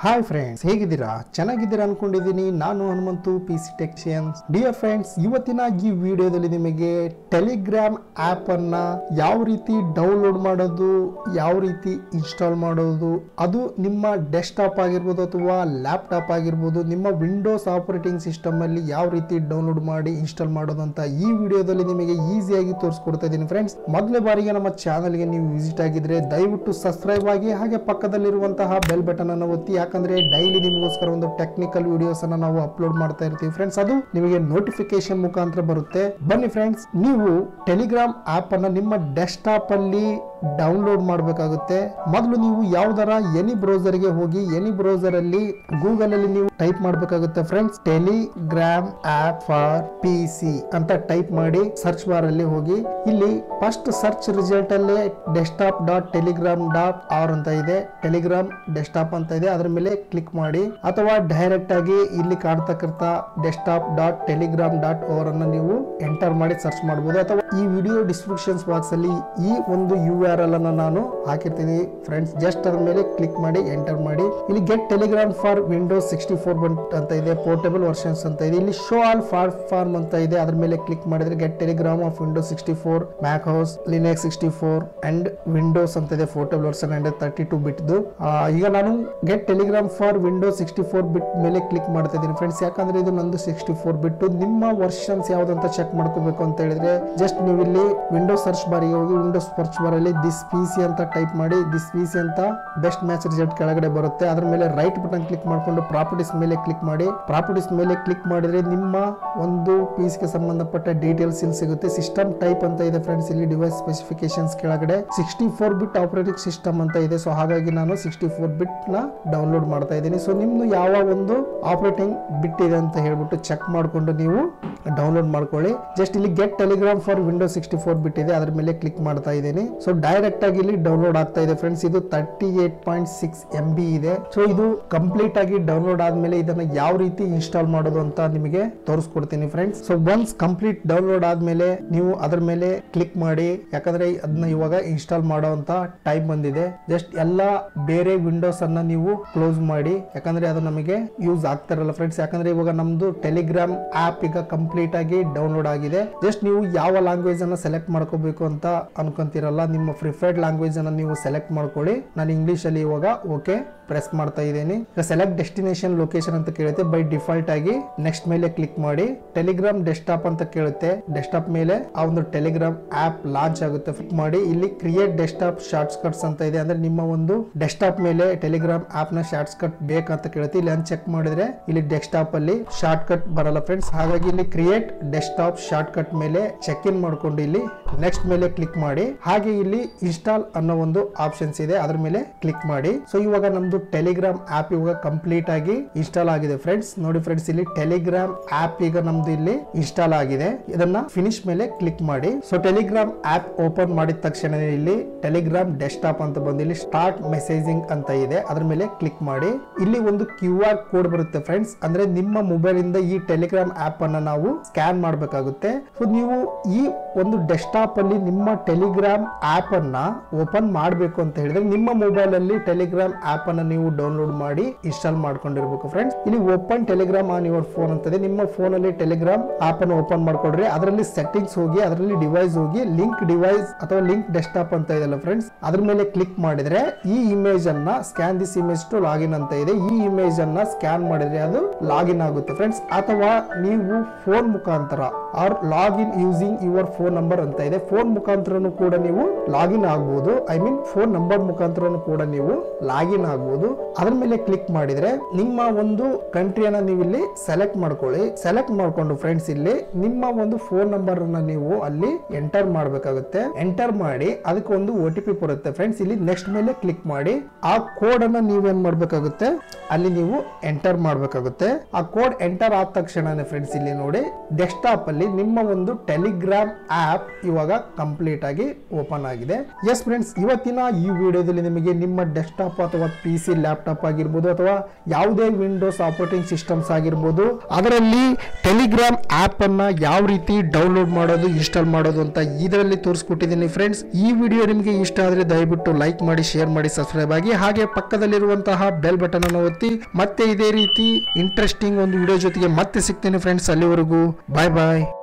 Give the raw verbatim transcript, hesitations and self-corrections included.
Hi friends, ಹೇಗಿದ್ದೀರಾ? ಚೆನ್ನಾಗಿದ್ದೀರಾ ಅನ್ಕೊಂಡಿದ್ದೀನಿ. ನಾನು Hanumanthu P C technicians. Dear friends, ಇವತ್ತಿನ ಈ ವಿಡಿಯೋದಲ್ಲಿ ನಿಮಗೆ ಟೆಲಿಗ್ರಾಮ್ ಆಪ್ ಅನ್ನ ಯಾವ ರೀತಿ ಡೌನ್ಲೋಡ್ ಮಾಡೋದು, ಯಾವ ರೀತಿ ಇನ್ಸ್ಟಾಲ್ ಮಾಡೋದು, ಅದು ನಿಮ್ಮ ಡೆಸ್ಕ್ಟಾಪ್ ಆಗಿರ್ಬೋದು ಅಥವಾ ಲ್ಯಾಪ್ಟಾಪ್ ಆಗಿರ್ಬೋದು, ನಿಮ್ಮ ವಿಂಡೋಸ್ ಆಪರೇಟಿಂಗ್ ಸಿಸ್ಟಮ್ ಅಲ್ಲಿ ಯಾವ ರೀತಿ ಡೌನ್ಲೋಡ್ ಮಾಡಿ ಇನ್ಸ್ಟಾಲ್ ಮಾಡೋದು ಅಂತ ಈ ವಿಡಿಯೋದಲ್ಲಿ ನಿಮಗೆ ಈಸಿಯಾಗಿ ತೋರಿಸ್ಕೊಡ್ತಾ ಇದ್ದೀನಿ. ಫ್ರೆಂಡ್ಸ್, ಮೊದಲೇ ಬಾರಿಗೆ ನಮ್ಮ ಚಾನಲ್ಗೆ ನೀವು ವಿಸಿಟ್ ಆಗಿದ್ರೆ ದಯವಿಟ್ಟು ಸಬ್ಸ್ಕ್ರೈಬ್ ಆಗಿ, ಹಾಗೆ ಪಕ್ಕದಲ್ಲಿರುವಂತಹ ಬೆಲ್ ಬಟನ್ ಅನ್ನು ಒತ್ತಿ. ಯಾಕಂದ್ರೆ ಡೈಲಿ ನಿಮಗೋಸ್ಕರ ಒಂದು ಟೆಕ್ನಿಕಲ್ ವಿಡಿಯೋಸ್ ಅನ್ನ ನಾವು ಅಪ್ಲೋಡ್ ಮಾಡ್ತಾ ಇರ್ತೀವಿ ಫ್ರೆಂಡ್ಸ್. ಅದು ನಿಮಗೆ ನೋಟಿಫಿಕೇಶನ್ ಮುಖಾಂತರ ಬರುತ್ತೆ. ಬನ್ನಿ ಫ್ರೆಂಡ್ಸ್, ನೀವು ಟೆಲಿಗ್ರಾಮ್ ಆಪ್ ಅನ್ನ ನಿಮ್ಮ ಡೆಸ್ಕ್ಟಾಪ್ ಅಲ್ಲಿ ಡೌನ್ಲೋಡ್ ಮಾಡಬೇಕಾಗುತ್ತೆ. ಮೊದಲು ನೀವು ಯಾವ್ದಾರ ಎನಿ ಬ್ರೌಸರ್ ಗೆ ಹೋಗಿ, ಎನಿ ಬ್ರೌಸರ್ ಅಲ್ಲಿ ಗೂಗಲ್ ಅಲ್ಲಿ ನೀವು ಟೈಪ್ ಮಾಡಬೇಕಾಗುತ್ತೆ friends. Telegram app for P C ಅಂತ ಟೈಪ್ ಮಾಡಿ ಸರ್ಚ್ ಬಾರ್ ಅಲ್ಲಿ ಹೋಗಿ, ಇಲ್ಲಿ ಫಸ್ಟ್ ಸರ್ಚ್ ರಿಸಲ್ಟ್ ಅಲ್ಲಿ desktop dot Telegram dot R ಅಂತ ಇದೆ, ಟೆಲಿಗ್ರಾಮ್ ಡೆಸ್ಕ್ಟಾಪ್ ಅಂತ ಇದೆ, ಅದರ ಮೇಲೆ ಕ್ಲಿಕ್ ಮಾಡಿ. ಅಥವಾ ಡೈರೆಕ್ಟ್ ಆಗಿ ಇಲ್ಲಿ ಕಾಣ್ತಕ್ಕಂತ desktop dot Telegram dot org ಅನ್ನ ನೀವು ಎಂಟರ್ ಮಾಡಿ ಸರ್ಚ್ ಮಾಡಬಹುದು. ಅಥವಾ ಈ ವಿಡಿಯೋ ಡಿಸ್ಕ್ರಿಪ್ಷನ್ ಬಾಕ್ಸ್ ಅಲ್ಲಿ ಈ ಒಂದು ಯು ಆರ್ ಎಲ್ ಅನ್ನ ನಾನು ಹಾಕಿರ್ತೀನಿ ಫ್ರೆಂಡ್ಸ್. ಜಸ್ಟ್ ಅದ್ರ ಮೇಲೆ ಕ್ಲಿಕ್ ಮಾಡಿ ಎಂಟರ್ ಮಾಡಿ. ಇಲ್ಲಿ get Telegram for Windows sixty four ಅಂತ ಇದೆ, ಪೋರ್ಟೇಬಲ್ ವರ್ಷನ್ಸ್ ಅಂತ ಇದೆ. ಇಲ್ಲಿ ಶೋ ಆಲ್ ಪ್ಲಾಟ್ಫಾರ್ಮ್ ಅಂತ ಇದೆ, ಅದ್ರ ಮೇಲೆ ಕ್ಲಿಕ್ ಮಾಡಿದ್ರೆ get Telegram of Windows sixty four, Mac OS, Linux sixty four and Windows ಅಂತ ಇದೆ, portable version and thirty two bit. ಈಗ ನಾನು get Telegram for Windows sixty four bit ಮೇಲೆ ಕ್ಲಿಕ್ ಮಾಡ್ತಾ ಇದ್ದೀನಿ ಫ್ರೆಂಡ್ಸ್. ಯಾಕಂದ್ರೆ ಇದು ನಂದು ಸಿಕ್ಸ್ಟಿ ಫೋರ್ ಬಿಟ್. ನಿಮ್ಮ ವರ್ಷನ್ಸ್ ಯಾವ್ದಂತ ಚೆಕ್ ಮಾಡ್ಕೋಬೇಕು ಅಂತ ಹೇಳಿದ್ರೆ ಜಸ್ಟ್ ನೀವು ಇಲ್ಲಿ ವಿಂಡೋಸ್ ಸರ್ಚ್ ಬಾರಿಗೆ ಹೋಗಿ, ವಿಂಡೋಸ್ ಸರ್ಚ್ ಬಾರ್ ಅಲ್ಲಿ ದಿಸ್ ಪಿಸಿ ಅಂತ ಟೈಪ್ ಮಾಡಿ, ದಿಸ್ ಪಿಸಿ ಅಂತ ಬೆಸ್ಟ್ ಮ್ಯಾಚ್ ರಿಸಲ್ಟ್ ಕೆಳಗಡೆ ಬರುತ್ತೆ. ಅದ್ರ ಮೇಲೆ ರೈಟ್ ಬಟನ್ ಕ್ಲಿಕ್ ಮಾಡ್ಕೊಂಡು ಪ್ರಾಪರ್ಟೀಸ್ ಮೇಲೆ ಕ್ಲಿಕ್ ಮಾಡಿ. ಪ್ರಾಪರ್ಟೀಸ್ ಮೇಲೆ ಕ್ಲಿಕ್ ಮಾಡಿದ್ರೆ ನಿಮ್ಮ ಒಂದು ಪಿಸಿಗೆ ಸಂಬಂಧಪಟ್ಟ ಡೀಟೇಲ್ಸ್ ಇಲ್ಲಿ ಸಿಗುತ್ತೆ. ಸಿಸ್ಟಮ್ ಟೈಪ್ ಅಂತ ಇದೆ ಫ್ರೆಂಡ್ಸ್, ಇಲ್ಲಿ ಡಿವೈಸ್ ಸ್ಪೆಸಿಫಿಕೇಶನ್ಸ್ ಕೆಳಗಡೆ sixty four bit operating system ಅಂತ ಇದೆ. ಸೊ ಹಾಗಾಗಿ ನಾನು ಸಿಕ್ಸ್ಟಿ ಫೋರ್ ಬಿಟ್ ನ ಡೌನ್ಲೋಡ್ ಮಾಡ್ತಾ ಇದ್ದೀನಿ. ಸೊ ನಿಮ್ದು ಯಾವ ಒಂದು ಆಪರೇಟಿಂಗ್ ಬಿಟ್ ಇದೆ ಅಂತ ಹೇಳ್ಬಿಟ್ಟು ಚೆಕ್ ಮಾಡ್ಕೊಂಡು ನೀವು ಡೌನ್ಲೋಡ್ ಮಾಡ್ಕೊಳ್ಳಿ. ಜಸ್ಟ್ ಇಲ್ಲಿ get Telegram for Windows sixty four bit ಇದೆ, ಅದ್ರ ಮೇಲೆ ಕ್ಲಿಕ್ ಮಾಡ್ತಾ ಇದ್ದೀನಿ. ಸೊ ಡೈರೆಕ್ಟ್ ಆಗಿ ಇಲ್ಲಿ ಡೌನ್ಲೋಡ್ ಆಗ್ತಾ ಇದೆ ಫ್ರೆಂಡ್ಸ್. ಇದು thirty eight point six M B ಇದೆ. ಸೊ ಇದು ಕಂಪ್ಲೀಟ್ ಆಗಿ ಡೌನ್ಲೋಡ್ ಆದ್ಮೇಲೆ ಇದನ್ನ ಯಾವ ರೀತಿ ಇನ್ಸ್ಟಾಲ್ ಮಾಡೋದು ಅಂತ ನಿಮಗೆ ತೋರಿಸ್ಕೊಡ್ತೀನಿ friends. So once complete download ಆದ್ಮೇಲೆ ನೀವು ಅದ್ರ ಮೇಲೆ ಕ್ಲಿಕ್ ಮಾಡಿ, ಯಾಕಂದ್ರೆ ಅದನ್ನ ಇವಾಗ ಇನ್ಸ್ಟಾಲ್ ಮಾಡೋ ಅಂತ ಟೈಮ್ ಬಂದಿದೆ. ಜಸ್ಟ್ ಎಲ್ಲಾ ಬೇರೆ ವಿಂಡೋಸ್ ಅನ್ನ ನೀವು ಕ್ಲೋಸ್ ಮಾಡಿ, ಯಾಕಂದ್ರೆ ಅದು ನಮಗೆ ಯೂಸ್ ಆಗ್ತಾರಲ್ಲ ಫ್ರೆಂಡ್ಸ್. ಯಾಕಂದ್ರೆ ಇವಾಗ ನಮ್ದು ಟೆಲಿಗ್ರಾಮ್ ಆಪ್ ಈಗ ಕಂಪ್ಲೀಟ್ ಆಗಿ ಡೌನ್ಲೋಡ್ ಆಗಿದೆ. ಜಸ್ಟ್ ನೀವು ಯಾವ ಲ್ಯಾಂಗ್ವೇಜ್ ಅನ್ನ ಸೆಲೆಕ್ಟ್ ಮಾಡ್ಕೋಬೇಕು ಅಂತ ಅನ್ಕೊಂತೀರಲ್ಲ, ನಿಮ್ಮ ಪ್ರಿಫರ್ಡ್ ಲ್ಯಾಂಗ್ವೇಜ್ ಅನ್ನ ನೀವು ಸೆಲೆಕ್ಟ್ ಮಾಡ್ಕೊಳ್ಳಿ. ನಾನು ಇಂಗ್ಲಿಷ್ ಅಲ್ಲಿ ಇವಾಗ ಓಕೆ ಪ್ರೆಸ್ ಮಾಡ್ತಾ ಇದ್ದೀನಿ. ಸೆಲೆಕ್ಟ್ ಡೆಸ್ಟಿನೇಷನ್ ಲೊಕೇಶನ್ ಅಂತ ಕೇಳುತ್ತೆ. ಬೈ ಡಿಫಾಲ್ಟ್ ಆಗಿ ನೆಕ್ಸ್ಟ್ ಮೇಲೆ ಕ್ಲಿಕ್ ಮಾಡಿ. ಟೆಲಿಗ್ರಾಮ್ ಡೆಸ್ಕ್ಟಾಪ್ ಅಂತ ಕೇಳುತ್ತೆ. ಡೆಸ್ಕ್ಟಾಪ್ ಮೇಲೆ ಆ ಒಂದು ಟೆಲಿಗ್ರಾಮ್ ಆಪ್ ಲಾಂಚ್ ಆಗುತ್ತೆ. ಕ್ಲಿಕ್ ಮಾಡಿ. ಇಲ್ಲಿ ಕ್ರಿಯೇಟ್ ಡೆಸ್ಕ್ಟಾಪ್ ಶಾರ್ಟ್ ಕಟ್ಸ್ ಅಂತ ಇದೆ, ಅಂದ್ರೆ ನಿಮ್ಮ ಒಂದು ಡೆಸ್ಕ್ಟಾಪ್ ಮೇಲೆ ಟೆಲಿಗ್ರಾಮ್ ಆಪ್ ನ ಶಾರ್ಟ್ ಕಟ್ ಬೇಕಂತ ಕೇಳುತ್ತೆ. ಇಲ್ಲಿ ಅನ್ ಚೆಕ್ ಮಾಡಿದ್ರೆ ಇಲ್ಲಿ ಡೆಸ್ಕ್ಟಾಪ್ ಅಲ್ಲಿ ಶಾರ್ಟ್ ಕಟ್ ಬರಲ್ಲ ಫ್ರೆಂಡ್ಸ್. ಹಾಗಾಗಿ ಇಲ್ಲಿ ಕ್ರಿಯೇಟ್ ಡೆಸ್ಕ್ಟಾಪ್ ಶಾರ್ಟ್ ಕಟ್ ಮೇಲೆ ಚೆಕ್ ಇನ್ ಮಾಡ್ಕೊಂಡು ಇಲ್ಲಿ ನೆಕ್ಸ್ಟ್ ಮೇಲೆ ಕ್ಲಿಕ್ ಮಾಡಿ. ಹಾಗೆ ಇಲ್ಲಿ ಇನ್ಸ್ಟಾಲ್ ಅನ್ನೋ ಒಂದು ಆಪ್ಷನ್ಸ್ ಇದೆ, ಅದ್ರ ಮೇಲೆ ಕ್ಲಿಕ್ ಮಾಡಿ. ಸೊ ಇವಾಗ ನಮ್ದು ಟೆಲಿಗ್ರಾಮ್ ಆಪ್ ಇವಾಗ ಕಂಪ್ಲೀಟ್ ಆಗಿ ಇನ್ಸ್ಟಾಲ್ ಆಗಿದೆ ಫ್ರೆಂಡ್ಸ್. ನೋಡಿ ಫ್ರೆಂಡ್ಸ್, ಇಲ್ಲಿ ಟೆಲಿಗ್ರಾಮ್ ಆಪ್ ಈಗ ನಮ್ದು ಇಲ್ಲಿ ಇನ್ಸ್ಟಾಲ್ ಆಗಿದೆ. ಇದನ್ನ ಫಿನಿಶ್ ಮೇಲೆ ಕ್ಲಿಕ್ ಮಾಡಿ. ಸೊ ಟೆಲಿಗ್ರಾಮ್ ಆಪ್ ಓಪನ್ ಮಾಡಿದ ತಕ್ಷಣ ಇಲ್ಲಿ ಟೆಲಿಗ್ರಾಮ್ ಡೆಸ್ಕ್ಟಾಪ್ ಅಂತ ಬಂದು ಇಲ್ಲಿ ಸ್ಟಾರ್ಟ್ ಮೆಸೇಜಿಂಗ್ ಅಂತ ಇದೆ, ಅದ್ರ ಮೇಲೆ ಕ್ಲಿಕ್ ಮಾಡಿ. ಇಲ್ಲಿ ಒಂದು ಕ್ಯೂ ಆರ್ ಕೋಡ್ ಬರುತ್ತೆ ಫ್ರೆಂಡ್ಸ್, ಅಂದ್ರೆ ನಿಮ್ಮ ಮೊಬೈಲ್ ಇಂದ ಈ ಟೆಲಿಗ್ರಾಮ್ ಆಪ್ ಅನ್ನ ನಾವು ಸ್ಕ್ಯಾನ್ ಮಾಡಬೇಕಾಗುತ್ತೆ. ಸೊ ನೀವು ಈ ಒಂದು ಡೆಸ್ಕ್ಟಾಪ್ ಅಲ್ಲಿ ನಿಮ್ಮ ಟೆಲಿಗ್ರಾಮ್ ಆಪ್ ಅನ್ನ ಓಪನ್ ಮಾಡಬೇಕು ಅಂತ ಹೇಳಿದ್ರೆ ನಿಮ್ಮ ಮೊಬೈಲ್ ಅಲ್ಲಿ ಟೆಲಿಗ್ರಾಮ್ ಆಪ್ ಅನ್ನ ನೀವು ಡೌನ್ಲೋಡ್ ಮಾಡಿ ಇನ್ಸ್ಟಾಲ್ ಮಾಡ್ಕೊಂಡಿರ್ಬೇಕು ಫ್ರೆಂಡ್ಸ್. ಇಲ್ಲಿ open Telegram on your phone ಅಂತದೆ. ನಿಮ್ಮ ಫೋನ್ ಅಲ್ಲಿ ಟೆಲಿಗ್ರಾಮ್ ಆಪ್ ಅನ್ನು ಓಪನ್ ಮಾಡ್ಕೊಡ್ರಿ. ಅದರಲ್ಲಿ ಸೆಟ್ಟಿಂಗ್ಸ್ ಹೋಗಿ, ಅದರಲ್ಲಿ ಡಿವೈಸ್ ಹೋಗಿ, ಲಿಂಕ್ ಡಿವೈಸ್ ಅಥವಾ ಲಿಂಕ್ ಡೆಸ್ಕ್ಟಾಪ್ ಅಂತ ಇದೆಲ್ಲ ಫ್ರೆಂಡ್ಸ್, ಅದ್ರ ಮೇಲೆ ಕ್ಲಿಕ್ ಮಾಡಿದ್ರೆ ಈ ಇಮೇಜ್ ಅನ್ನ scan this image to login ಅಂತ ಇದೆ. ಈ ಇಮೇಜ್ ಅನ್ನ ಸ್ಕ್ಯಾನ್ ಮಾಡಿದ್ರೆ ಅದು ಲಾಗಿನ್ ಆಗುತ್ತೆ ಫ್ರೆಂಡ್ಸ್. ಅಥವಾ ನೀವು ಫೋನ್ ಮುಖಾಂತರ or login using your phone number ಅಂತ ಇದೆ, ಫೋನ್ ಮುಖಾಂತರನು ಕೂಡ ನೀವು ಲಾಗಿನ್ ಆಗಬಹುದು. ಐ ಮೀನ್ ಫೋನ್ ನಂಬರ್ ಮುಖಾಂತರನು ಕೂಡ ನೀವು ಲಾಗಿನ್ ಆಗಬಹುದು. ಅದ್ರ ಮೇಲೆ ಕ್ಲಿಕ್ ಮಾಡಿದ್ರೆ ನಿಮ್ಮ ಒಂದು ಕಂಟ್ರಿಯನ್ನ ನೀವು ಇಲ್ಲಿ ಸೆಲೆಕ್ಟ್ ಮಾಡ್ಕೊಳ್ಳಿ. ಸೆಲೆಕ್ಟ್ ಮಾಡ್ಕೊಂಡು ಫ್ರೆಂಡ್ಸ್ ಇಲ್ಲಿ ನಿಮ್ಮ ಒಂದು ಫೋನ್ ನಂಬರ್ ಅನ್ನ ನೀವು ಅಲ್ಲಿ ಎಂಟರ್ ಮಾಡಬೇಕಾಗುತ್ತೆ. ಎಂಟರ್ ಮಾಡಿ ಅದಕ್ಕೆ ಒಂದು ಒ ಟಿ ಪಿ ಬರುತ್ತೆ ಫ್ರೆಂಡ್ಸ್. ಇಲ್ಲಿ ನೆಕ್ಸ್ಟ್ ಮೇಲೆ ಕ್ಲಿಕ್ ಮಾಡಿ. ಆ ಕೋಡ್ ಅನ್ನ ನೀವೇನ್ ಮಾಡ್ಬೇಕಾಗುತ್ತೆ, ಅಲ್ಲಿ ನೀವು ಎಂಟರ್ ಮಾಡಬೇಕಾಗುತ್ತೆ. ಆ ಕೋಡ್ ಎಂಟರ್ ಆದ ತಕ್ಷಣ ಫ್ರೆಂಡ್ಸ್ ಇಲ್ಲಿ ನೋಡಿ ಡೆಸ್ಕ್ಟಾಪ್ ಅಲ್ಲಿ ನಿಮ್ಮ ಒಂದು ಟೆಲಿಗ್ರಾಮ್ ಆಪ್ ಇವಾಗ ಕಂಪ್ಲೀಟ್ ಆಗಿ ಓಪನ್ ಆಗಿದೆ. ಎಸ್ ಫ್ರೆಂಡ್ಸ್, ಇವತ್ತಿನ ಈ ವಿಡಿಯೋದಲ್ಲಿ ನಿಮಗೆ ನಿಮ್ಮ ಡೆಸ್ಕ್ಟಾಪ್ ಅಥವಾ ಪಿ ಸಿ ಲ್ಯಾಪ್ಟಾಪ್ ಆಗಿರ್ಬೋದು ಅಥವಾ ಯಾವುದೇ ವಿಂಡೋಸ್ ಆಪರೇಟಿಂಗ್ ಸಿಸ್ಟಮ್ಸ್ ಆಗಿರ್ಬೋದು, ಅದರಲ್ಲಿ ಟೆಲಿಗ್ರಾಮ್ ಆಪ್ ಅನ್ನ ಯಾವ ರೀತಿ ಡೌನ್ಲೋಡ್ ಮಾಡೋದು, ಇನ್ಸ್ಟಾಲ್ ಮಾಡೋದು ಅಂತ ಇದರಲ್ಲಿ ತೋರಿಸ್ಕೊಟ್ಟಿದ್ದೀನಿ ಫ್ರೆಂಡ್ಸ್. ಈ ವಿಡಿಯೋ ನಿಮಗೆ ಇಷ್ಟ ಆದ್ರೆ ದಯವಿಟ್ಟು ಲೈಕ್ ಮಾಡಿ, ಶೇರ್ ಮಾಡಿ, ಸಬ್ಸ್ಕ್ರೈಬ್ ಆಗಿ, ಹಾಗೆ ಪಕ್ಕದಲ್ಲಿರುವಂತಹ ಬೆಲ್ ಬಟನ್ ಅನ್ನು ಒತ್ತಿ. ಮತ್ತೆ ಇದೇ ರೀತಿ ಇಂಟ್ರೆಸ್ಟಿಂಗ್ ಒಂದು ವಿಡಿಯೋ ಜೊತೆಗೆ ಮತ್ತೆ ಸಿಗ್ತೇನೆ ಫ್ರೆಂಡ್ಸ್. ಅಲ್ಲಿವರೆಗೂ ಬಾಯ್ ಬಾಯ್.